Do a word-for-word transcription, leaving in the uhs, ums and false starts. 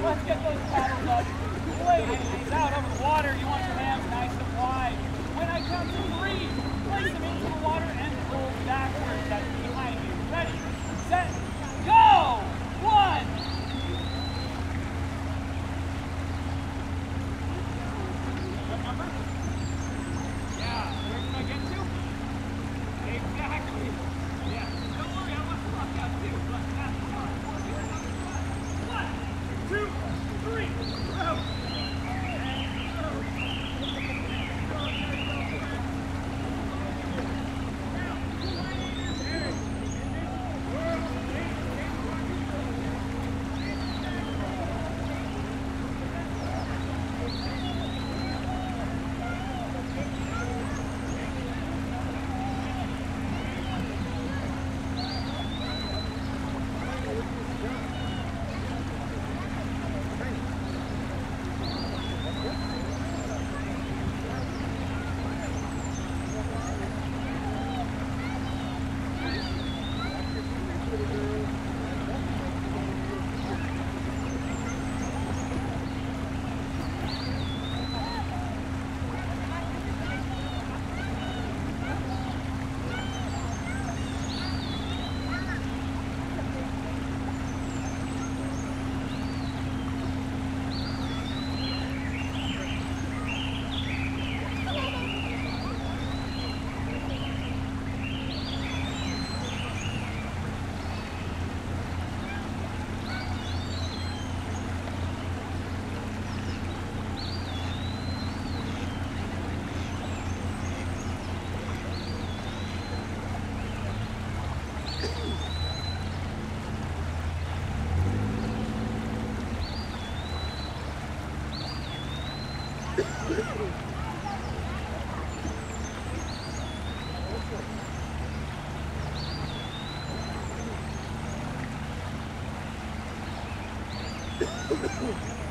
let's get those paddles up. Ladies, out over the water. You want your hands nice and wide. When I count to three, place them into the water and pull backwards. That's behind you. Ready, set, go! One. What number? Yeah, where did I get to? Exactly. Yeah, don't worry, I want to walk out too, but that's fine. One, two, three, go! Cool.